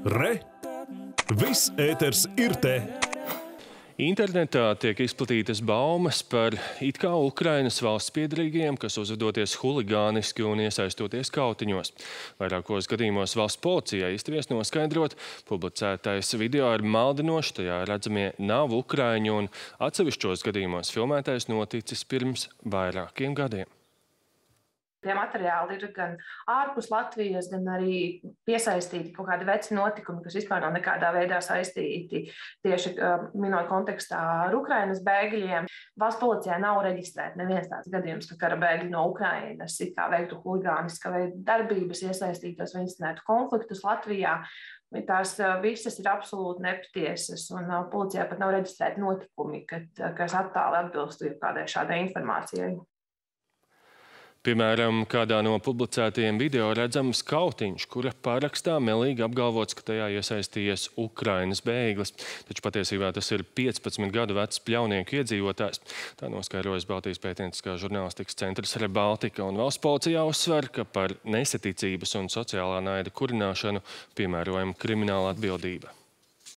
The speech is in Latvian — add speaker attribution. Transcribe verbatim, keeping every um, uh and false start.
Speaker 1: Re! Viss ēters ir te!
Speaker 2: Internetā tiek izplatītas baumas par it kā Ukrainas valsts piederīgajiem, kas uzvedoties huligāniski un iesaistoties kautiņos. Vairākos gadījumos valsts policijai izdevies noskaidrot, publicētais video ir maldinošs, tajā redzamie nav ukraiņi un atsevišķos gadījumos filmētais noticis pirms vairākiem gadiem.
Speaker 3: Tie materiāli ir gan ārpus Latvijas, gan arī piesaistīti kaut kādi veci notikumi, kas vispār nav nekādā veidā saistīti tieši minot kontekstā ar Ukrainas bēgļiem. Valsts policijā nav reģistrēta neviens tāds gadījums, ka kara bēgļi no Ukrainas it kā veiktu huligāniska veida darbības, iesaistītos vai inscenētu konfliktus Latvijā. Tās visas ir absolūti nepatiesas, un policijā pat nav reģistrēti notikumi, kad, kas attāli atbilstu kādai šādai informācijai.
Speaker 2: Piemēram, kādā no publicētajiem video redzams kautiņš, kura parakstā melīgi apgalvots, ka tajā iesaistījies Ukrainas bēglis. Taču patiesībā tas ir piecpadsmit gadu vecs pļaunieku iedzīvotājs. Tā noskaidrojas Baltijas pētnieciskā žurnālistikas centrs Rebaltika, un valsts policijā uzsver, ka par nesaticības un sociālā naida kurināšanu piemērojama krimināla atbildība.